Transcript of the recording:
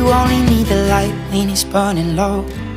only need the light when it's burning low.